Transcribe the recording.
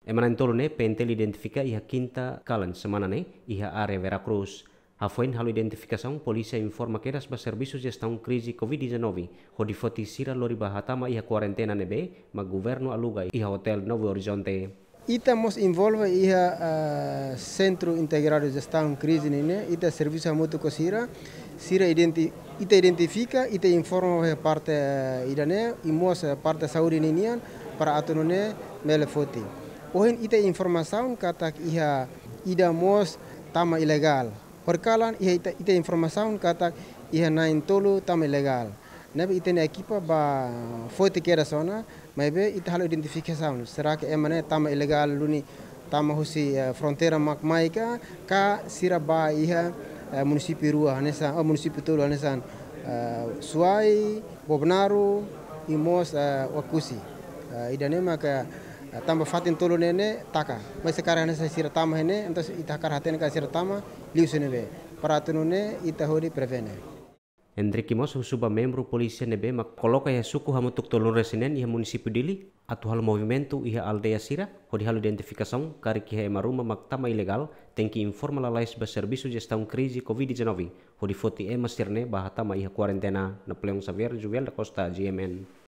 Emanan tolone pentel identifica iha quinta calan semana ne iha area Veracruz. Hafoin halu identificação polícia informa que das serviços de gestão crise Covid-19 hodi foti sira lori bahatama iha quarentena nebe ma governo aluga iha hotel Novo Horizonte. Estamos envolve iha centro integrado de gestão crise nene ita serviço muito cosira sira ita identifica ita informa parte idane e mos parte saúde nenian para atunone mele foti. Ohin ita informação kata iha ida mos tama ilegal. Perkalan ita informação kata iha nain tolu tama ilegal. Nabe ita equipa ba foti kera sona, mas ita halo identificação. Será que emane tama ilegal luni tama husi fronteira makmaika ka sira ba iha município rua hanesa município tolu hanesan Suai, Bobnaru e mos Wakusi. Idane maka tamba fatin tolo nene taka mas sekarang nesa sira tama hene entas ita karaten ka sira tama liu senebe para tunune ita hodi prevene. Hendrik Mos suba membro polícia nebe mak coloca iha suku hamutuk tolong resinen iha município dili atu hal movimento iha aldeia sira hodi hal identificação kari iha emaruma mak tama ilegal tenki informa lalais ba serviço gestão crise Covid-19 hodi foti masirne bahatama iha quarentena na Pleong Xavier Juvel da Costa GMN.